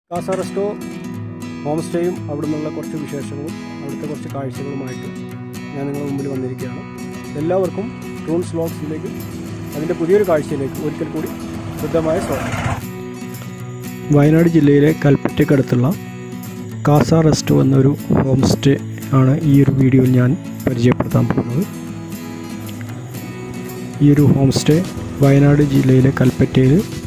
കാസ resto home സ്റ്റേയും അവിടെ നിന്നുള്ള കുറച്ച് വിശേഷങ്ങളും അവിടുത്തെ കുറച്ച് കാഴ്ചകളുമായിട്ട് ഞാൻ നിങ്ങളുടെ മുമ്പിൽ വന്നിരിക്കുകയാണ്. എല്ലാവർക്കും ട്രൂൺസ് വ്ലോഗ്സിലേക്ക് അതിൻ്റെ പുതിയൊരു കാഴ്ചയിലേക്ക് ഒരിക്കൽ കൂടി ശുദ്ധമായ സ്വാഗതം. വയനാട് ജില്ലയിലെ കൽപ്പറ്റയ്ക്കടുത്തുള്ള കാസ റെസ്റ്റോ എന്നൊരു ഹോം സ്റ്റേ ആണ് ഈ ഒരു വീഡിയോയിൽ ഞാൻ പരിചയപ്പെടുത്താൻ പോകുന്നത്. ഈ ഒരു ഹോം സ്റ്റേ വയനാട് ജില്ലയിലെ കൽപ്പറ്റ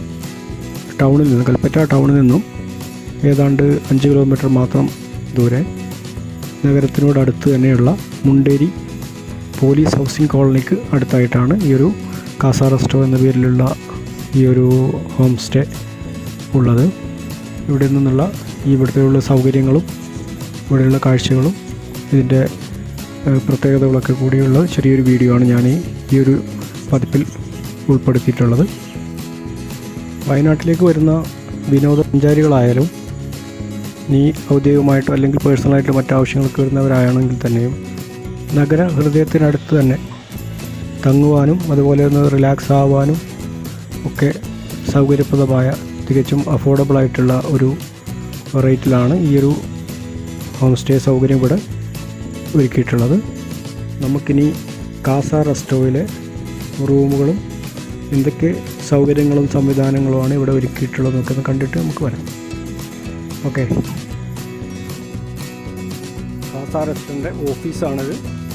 ടൗണിൽ നിന്നും ഏതാണ്ട് 5 കിലോമീറ്റർ മാത്രം ദൂരെ നഗരത്തിനോടടുത്ത് തന്നെയുള്ള മുണ്ടേരി പോലീസ് ഹൗസിംഗ് കോളനിക്ക് അടുത്തായിട്ടാണ് ഈ ഒരു കാസ റെസ്റ്റോ എന്ന പേരിലുള്ള ഈ ഒരു ഹോം സ്റ്റേ ഉള്ളത്. ഇവിടെ നിന്നുള്ള ഇവിടുത്തെയുള്ള സൗകര്യങ്ങളും ഇവിടെയുള്ള കാഴ്ചകളും ഇതിൻ്റെ പ്രത്യേകതകളൊക്കെ കൂടിയുള്ള ചെറിയൊരു വീഡിയോ ആണ് ഞാൻ ഈ ഒരു പതിപ്പിൽ ഉൾപ്പെടുത്തിയിട്ടുള്ളത്. വയനാട്ടിലേക്ക് വരുന്ന വിനോദസഞ്ചാരികളായാലും നീ ഔദ്യോഗികമായിട്ടോ അല്ലെങ്കിൽ പേഴ്സണലായിട്ടോ മറ്റാവശ്യങ്ങൾക്ക് വരുന്നവരാണെങ്കിൽ തന്നെയും നഗര ഹൃദയത്തിനടുത്ത് തന്നെ തങ്ങുവാനും അതുപോലെ ഒന്ന് റിലാക്സ് ആവാനും ഒക്കെ സൗകര്യപ്രദമായ തികച്ചും അഫോർഡബിളായിട്ടുള്ള ഒരു റേറ്റിലാണ് ഈ ഒരു ഹോം സ്റ്റേ സൗകര്യം ഇവിടെ ഒരുക്കിയിട്ടുള്ളത്. നമുക്കിനി കാസ റെസ്റ്റോയിലെ റൂമുകളും എന്തൊക്കെ സൗകര്യങ്ങളും സംവിധാനങ്ങളുമാണ് ഇവിടെ ഒരുക്കിയിട്ടുള്ളത് എന്നൊക്കെ കണ്ടിട്ട് നമുക്ക് വരാം. ഓക്കെ, കാസ റെസ്റ്റോറൻ്റ് ഓഫീസാണിത്.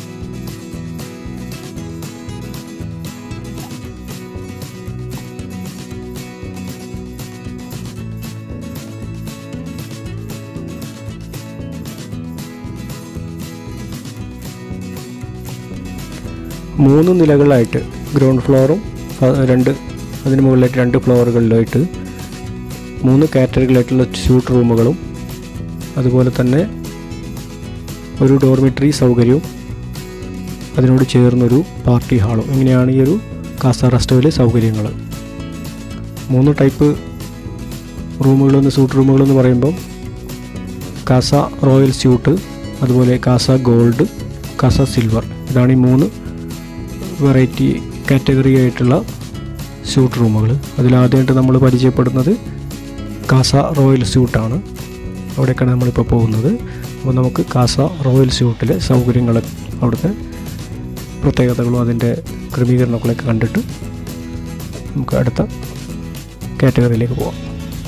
മൂന്ന് നിലകളായിട്ട് ഗ്രൗണ്ട് ഫ്ലോറും അതിന് മുകളിലായിട്ട് 2 ഫ്ലോറുകളിലായിട്ട് 3 കാറ്റഗറികളായിട്ടുള്ള സ്യൂട്ട് റൂമുകളും അതുപോലെ തന്നെ ഒരു ഡോർമിറ്ററി സൗകര്യവും അതിനോട് ചേർന്നൊരു പാർട്ടി ഹാളും, ഇങ്ങനെയാണ് ഈ ഒരു കാസ റെസ്റ്റോയിലെ സൗകര്യങ്ങൾ. 3 ടൈപ്പ് റൂമുകളെന്ന് സ്യൂട്ട് റൂമുകളെന്ന് പറയുമ്പം കാസ റോയൽ സ്യൂട്ട്, അതുപോലെ കാസ ഗോൾഡ്, കാസ സിൽവർ, ഇതാണ് ഈ 3 വെറൈറ്റി കാറ്റഗറി ആയിട്ടുള്ള സ്യൂട്ട് റൂമുകൾ. അതിലാദ്യമായിട്ട് നമ്മൾ പരിചയപ്പെടുന്നത് കാസ റോയൽ സ്യൂട്ടാണ്. അവിടേക്കാണ് നമ്മളിപ്പോൾ പോകുന്നത്. അപ്പോൾ നമുക്ക് കാസ റോയൽ സ്യൂട്ടിലെ സൗകര്യങ്ങൾ, അവിടുത്തെ പ്രത്യേകതകളും അതിൻ്റെ ക്രമീകരണങ്ങളൊക്കെ കണ്ടിട്ട് നമുക്ക് അടുത്ത കാറ്റഗറിയിലേക്ക് പോകാം.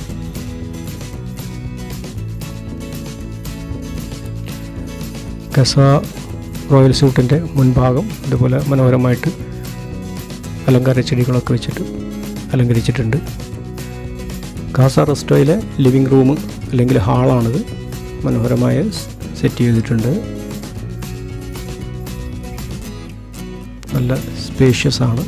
കാസ റോയൽ സ്യൂട്ടിൻ്റെ മുൻഭാഗം ഇതുപോലെ മനോഹരമായിട്ട് അലങ്കാര ചെടികളൊക്കെ വെച്ചിട്ട് അലങ്കരിച്ചിട്ടുണ്ട്. കാസ റെസ്റ്റോയിലെ ലിവിങ് റൂം അല്ലെങ്കിൽ ഹാളാണിത്. മനോഹരമായ സെറ്റ് ചെയ്തിട്ടുണ്ട്. നല്ല സ്പേഷ്യസ് ആണ്.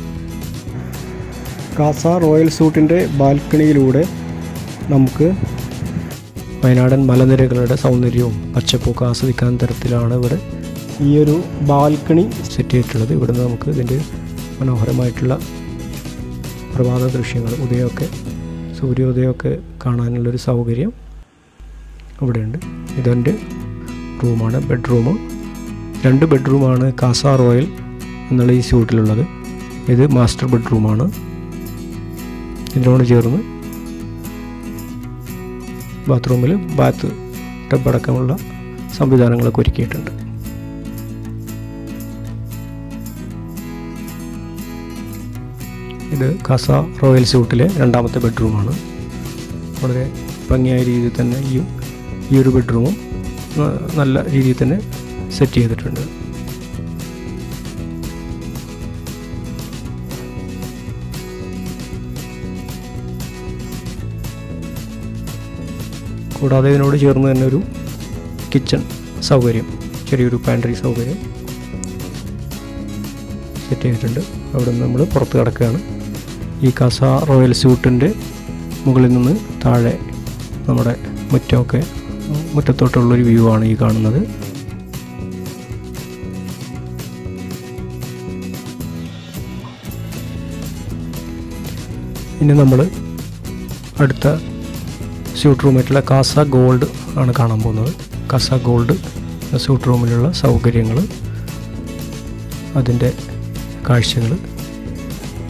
കാസ റോയൽ സ്യൂട്ടിൻ്റെ ബാൽക്കണിയിലൂടെ നമുക്ക് വയനാടൻ മലനിരകളുടെ സൗന്ദര്യവും പച്ചപ്പൊക്കെ ആസ്വദിക്കാൻ തരത്തിലാണ് ഇവിടെ ഈ ഒരു ബാൽക്കണി സെറ്റ് ചെയ്തിട്ടുള്ളത്. ഇവിടുന്ന് നമുക്ക് ഇതിൻ്റെ മനോഹരമായിട്ടുള്ള പ്രഭാത ദൃശ്യങ്ങൾ, സൂര്യോദയമൊക്കെ കാണാനുള്ളൊരു സൗകര്യം ഇവിടെയുണ്ട്. ഇതെൻ്റെ റൂമാണ്, ബെഡ്റൂം. 2 ബെഡ്റൂമാണ് കാസ റോയൽ എന്നുള്ള ഈ സ്യൂട്ടിലുള്ളത്. ഇത് മാസ്റ്റർ ബെഡ്റൂമാണ്. ഇതിനോട് ചേർന്ന് ബാത്റൂമിൽ ബാത്ത് ടബ് അടക്കമുള്ള സംവിധാനങ്ങളൊക്കെ ഒരുക്കിയിട്ടുണ്ട്. ഇത് കാസ റോയൽ സ്യൂട്ടിലെ 2ാമത്തെ ബെഡ്റൂമാണ്. വളരെ ഭംഗിയായ രീതിയിൽ തന്നെ ഈ ഒരു ബെഡ്റൂമും നല്ല രീതിയിൽ തന്നെ സെറ്റ് ചെയ്തിട്ടുണ്ട്. കൂടാതെ ഇതിനോട് ചേർന്ന് തന്നെ ഒരു കിച്ചൺ സൗകര്യം, ചെറിയൊരു പാൻട്രി സൗകര്യം സെറ്റ് ചെയ്തിട്ടുണ്ട്. അവിടെ നിന്ന് നമ്മൾ പുറത്ത് കിടക്കുകയാണ്. ഈ കാസ റോയൽ സ്യൂട്ടിൻ്റെ മുകളിൽ നിന്ന് താഴെ നമ്മുടെ മുറ്റത്തോട്ടുള്ളൊരു വ്യൂ ആണ് ഈ കാണുന്നത്. ഇനി നമ്മൾ അടുത്ത സ്യൂട്ട് റൂമായിട്ടുള്ള കാസ ഗോൾഡ് ആണ് കാണാൻ പോകുന്നത്. കാസ ഗോൾഡ് സ്യൂട്ട് റൂമിലുള്ള സൗകര്യങ്ങൾ, അതിൻ്റെ കാഴ്ചകൾ,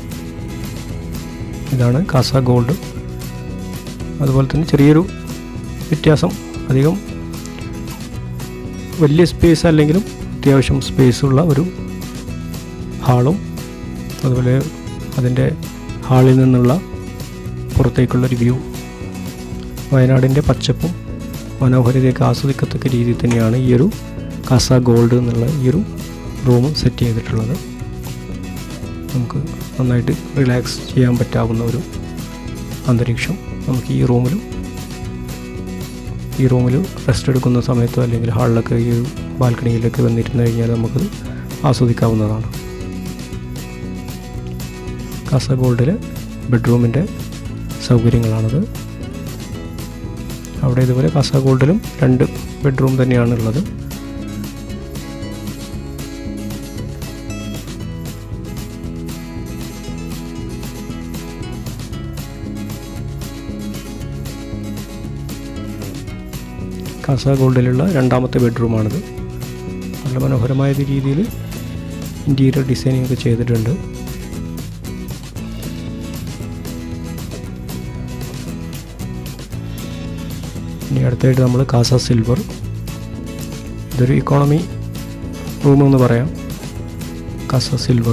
ഇതാണ് കാസ ഗോൾഡ്. അതുപോലെ തന്നെ ചെറിയൊരു വ്യത്യാസം. അധികം വലിയ സ്പേസ് അല്ലെങ്കിലും അത്യാവശ്യം സ്പേസുള്ള ഒരു ഹാളും, അതുപോലെ അതിൻ്റെ ഹാളിൽ നിന്നുള്ള പുറത്തേക്കുള്ളൊരു വ്യൂ, വയനാടിൻ്റെ പച്ചപ്പും മനോഹരിതയൊക്കെ ആസ്വദിക്കത്തക്ക രീതിയിൽ തന്നെയാണ് ഈ ഒരു കാസ ഗോൾഡ് എന്നുള്ള ഈ ഒരു റൂം സെറ്റ് ചെയ്തിട്ടുള്ളത്. നമുക്ക് നന്നായിട്ട് റിലാക്സ് ചെയ്യാൻ പറ്റാവുന്ന ഒരു അന്തരീക്ഷം നമുക്ക് ഈ റൂമിൽ റെസ്റ്റ് എടുക്കുന്ന സമയത്തോ അല്ലെങ്കിൽ ഹാളിലൊക്കെ ഈ ബാൽക്കണിയിലൊക്കെ വന്നിരുന്നു കഴിഞ്ഞാൽ നമുക്കത് ആസ്വദിക്കാവുന്നതാണ്. കാസ ഗോൾഡിലെ ബെഡ്റൂമിൻ്റെ സൗകര്യങ്ങളാണത്. അവിടെ ഇതുപോലെ കാസ ഗോൾഡിലും 2 ബെഡ്റൂം തന്നെയാണുള്ളത്. കാസ ഗോൾഡിലുള്ള 2ാമത്തെ ബെഡ്റൂമാണിത്. നല്ല മനോഹരമായ രീതിയിൽ ഇൻറ്റീരിയർ ഡിസൈനിങ് ഒക്കെ ചെയ്തിട്ടുണ്ട്. ഇനി അടുത്തായിട്ട് നമ്മൾ കാസ സിൽവർ, ഇതൊരു ഇക്കോണമി റൂമെന്ന് പറയാം. കാസ സിൽവർ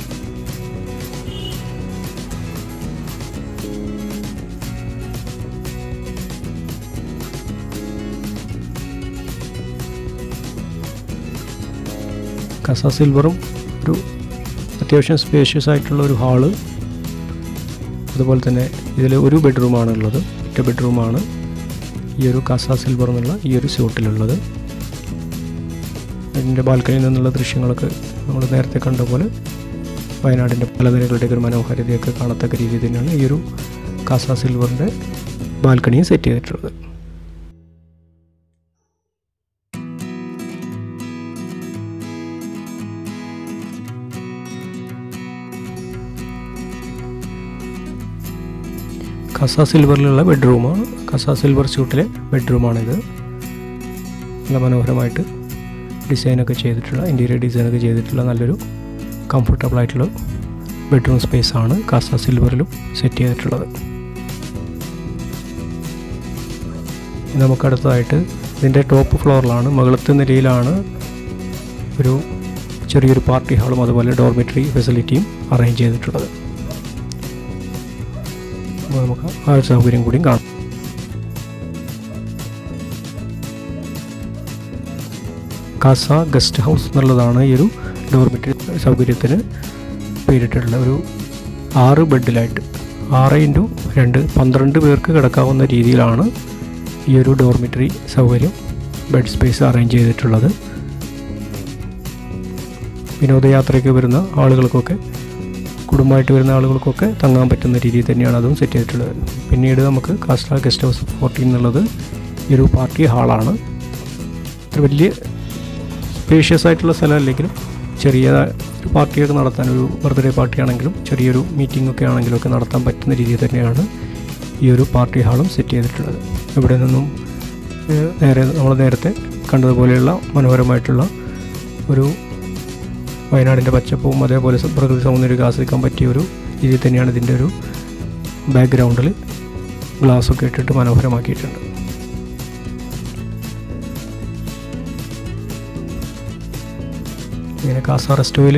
കാസ സിൽവറും ഒരു അത്യാവശ്യം സ്പേഷ്യസ് ആയിട്ടുള്ള ഒരു ഹാള്, അതുപോലെ തന്നെ ഇതിൽ ഒരു ബെഡ്റൂമാണുള്ളത്. ഒറ്റ ബെഡ്റൂമാണ് ഈ ഒരു കാസ സിൽവർ എന്നുള്ള ഈ ഒരു സ്യൂട്ടിലുള്ളത്. അതിൻ്റെ ബാൽക്കണിയിൽ നിന്നുള്ള ദൃശ്യങ്ങളൊക്കെ നമ്മൾ നേരത്തെ കണ്ട പോലെ വയനാടിൻ്റെ പല നിലകളുടെയൊക്കെ ഒരു മനോഹാരിതയൊക്കെ കാണത്തക്ക രീതിയിൽ തന്നെയാണ് ഈ ഒരു കാസ സിൽവറിൻ്റെ ബാൽക്കണിയും സെറ്റ് ചെയ്തിട്ടുള്ളത്. കാസ സിൽവറിലുള്ള ബെഡ്റൂമാണ്, കാസ സിൽവർ സ്യൂട്ടിലെ ബെഡ്റൂമാണിത്. നല്ല മനോഹരമായിട്ട് ഡിസൈനൊക്കെ ചെയ്തിട്ടുള്ള, ഇൻറ്റീരിയർ ഡിസൈനൊക്കെ ചെയ്തിട്ടുള്ള നല്ലൊരു കംഫർട്ടബിൾ ആയിട്ടുള്ള ബെഡ്റൂം സ്പേസാണ് കാസ സിൽവറിലും സെറ്റ് ചെയ്തിട്ടുള്ളത്. നമുക്കടുത്തതായിട്ട് ഇതിൻ്റെ ടോപ്പ് ഫ്ലോറിലാണ്, മുകളിലത്തെ നിലയിലാണ് ഒരു ചെറിയൊരു പാർട്ടി ഹാളും അതുപോലെ ഡോർമെറ്ററി ഫെസിലിറ്റിയും അറേഞ്ച് ചെയ്തിട്ടുള്ളത്. നമുക്ക് ആ ഒരു സൗകര്യം കൂടിയും കാണാം. കാസ ഗസ്റ്റ് ഹൗസ് എന്നുള്ളതാണ് ഈ ഒരു ഡോർമെറ്ററി സൗകര്യത്തിന് പേരിട്ടുള്ള ഒരു 6 ബെഡിലായിട്ട് 6x2 12 പേർക്ക് കിടക്കാവുന്ന രീതിയിലാണ് ഈ ഒരു ഡോർമെറ്ററി സൗകര്യം ബെഡ് സ്പേസ് അറേഞ്ച് ചെയ്തിട്ടുള്ളത്. വിനോദയാത്രയ്ക്ക് വരുന്ന ആളുകൾക്കൊക്കെ, കുടുംബമായിട്ട് വരുന്ന ആളുകൾക്കൊക്കെ തങ്ങാൻ പറ്റുന്ന രീതിയിൽ തന്നെയാണ് അതും സെറ്റ് ചെയ്തിട്ടുള്ളത്. പിന്നീട് നമുക്ക് കാസ ഗസ്റ്റ് ഹൗസ് 14 എന്നുള്ളത് ഈ ഒരു പാർട്ടി ഹാളാണ്. ഇത്ര വലിയ സ്പേഷ്യസ് ആയിട്ടുള്ള സ്ഥലം അല്ലെങ്കിലും ചെറിയ ഒരു പാർട്ടിയൊക്കെ നടത്താൻ, ഒരു ബർത്ത്ഡേ പാർട്ടി ആണെങ്കിലും ചെറിയൊരു മീറ്റിംഗ് ഒക്കെ ആണെങ്കിലും ഒക്കെ നടത്താൻ പറ്റുന്ന രീതിയിൽ തന്നെയാണ് ഈ ഒരു പാർട്ടി ഹാളും സെറ്റ് ചെയ്തിട്ടുള്ളത്. ഇവിടെ നിന്നും നമ്മൾ നേരത്തെ കണ്ടതുപോലെയുള്ള മനോഹരമായിട്ടുള്ള ഒരു വയനാടിൻ്റെ പച്ചപ്പും അതേപോലെ പ്രകൃതി സൗന്ദര്യമൊക്കെ ആസ്വദിക്കാൻ പറ്റിയ ഒരു രീതിയിൽ തന്നെയാണ് ഇതിൻ്റെ ഒരു ബാക്ക്ഗ്രൗണ്ടിൽ ഗ്ലാസ്സൊക്കെ ഇട്ടിട്ട് മനോഹരമാക്കിയിട്ടുണ്ട്. ഇങ്ങനെ കാസ റെസ്റ്റോയിൽ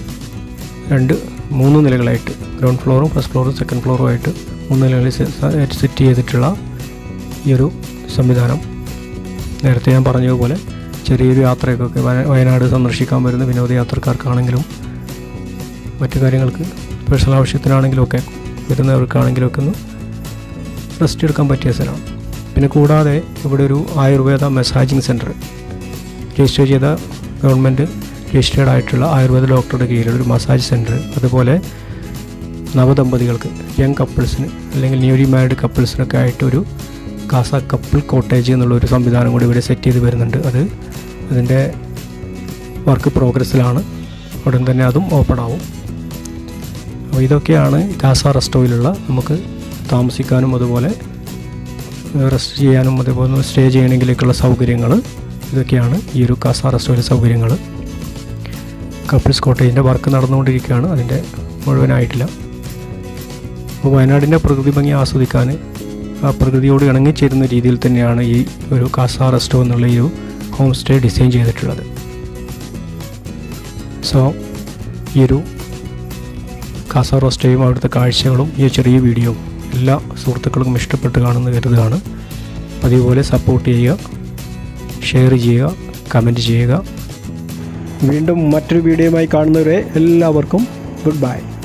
3 നിലകളായിട്ട്, ഗ്രൗണ്ട് ഫ്ലോറും ഫസ്റ്റ് ഫ്ലോറും സെക്കൻഡ് ഫ്ലോറും ആയിട്ട് 3 നിലകളിൽ സെറ്റ് ചെയ്തിട്ടുള്ള ഈ ഒരു സംവിധാനം നേരത്തെ ഞാൻ പറഞ്ഞതുപോലെ ചെറിയൊരു യാത്രയൊക്കെ വയനാട് സന്ദർശിക്കാൻ വരുന്ന വിനോദയാത്രക്കാർക്കാണെങ്കിലും മറ്റു കാര്യങ്ങൾക്ക് പേഴ്സണൽ ആവശ്യത്തിനാണെങ്കിലും ഒക്കെ വരുന്നവർക്കാണെങ്കിലുമൊക്കെ ഒന്ന് റെസ്റ്റ് എടുക്കാൻ പറ്റിയ സ്ഥലമാണ്. പിന്നെ കൂടാതെ ഇവിടെ ഒരു ആയുർവേദ മസാജിങ് സെൻറ്റർ, രജിസ്റ്റർ ചെയ്ത ഗവൺമെൻറ് രജിസ്റ്റേർഡ് ആയിട്ടുള്ള ആയുർവേദ ഡോക്ടറുടെ കീഴിലുള്ള ഒരു മസാജ് സെൻറ്റർ, അതുപോലെ നവദമ്പതികൾക്ക്, യങ് കപ്പിൾസിന് അല്ലെങ്കിൽ ന്യൂലി മാരീഡ് കപ്പിൾസിനൊക്കെ ആയിട്ടൊരു കാസ കപ്പിൾ കോട്ടേജ് എന്നുള്ളൊരു സംവിധാനം കൂടി ഇവിടെ സെറ്റ് ചെയ്ത് വരുന്നുണ്ട്. അതിൻ്റെ വർക്ക് പ്രോഗ്രസ്സിലാണ്, ഉടൻ തന്നെ അതും ഓപ്പൺ ആവും. അപ്പോൾ ഇതൊക്കെയാണ് കാസ റെസ്റ്റോയിലുള്ള നമുക്ക് താമസിക്കാനും അതുപോലെ റെസ്റ്റ് ചെയ്യാനും അതേപോലെ സ്റ്റേ ചെയ്യണമെങ്കിലേക്കുള്ള സൗകര്യങ്ങൾ. ഇതൊക്കെയാണ് ഈ ഒരു കാസ റെസ്റ്റോയിലെ സൗകര്യങ്ങൾ. കപ്പിൾസ് കോട്ടേജിൻ്റെ വർക്ക് നടന്നുകൊണ്ടിരിക്കുകയാണ്, അതിൻ്റെ മുഴുവനായിട്ടില്ല. അപ്പോൾ വയനാടിൻ്റെ പ്രകൃതി ഭംഗി ആസ്വദിക്കാൻ പ്രകൃതിയോട് ഇണങ്ങിച്ചേരുന്ന രീതിയിൽ തന്നെയാണ് ഈ ഒരു കാസ റെസ്റ്റോ എന്നുള്ള ഈ ഒരു ഹോം സ്റ്റേ ഡിസൈൻ ചെയ്തിട്ടുള്ളത്. സോ ഈ ഒരു കാസ റെസ്റ്റോയും അവിടുത്തെ കാഴ്ചകളും ഈ ചെറിയ വീഡിയോ എല്ലാ സുഹൃത്തുക്കൾക്കും ഇഷ്ടപ്പെട്ട് കാണുമെന്ന് കരുതുകയാണ്. അതുപോലെ സപ്പോർട്ട് ചെയ്യുക, ഷെയർ ചെയ്യുക, കമൻറ്റ് ചെയ്യുക. വീണ്ടും മറ്റൊരു വീഡിയോയുമായി കാണുന്നവരെ എല്ലാവർക്കും ഗുഡ് ബൈ.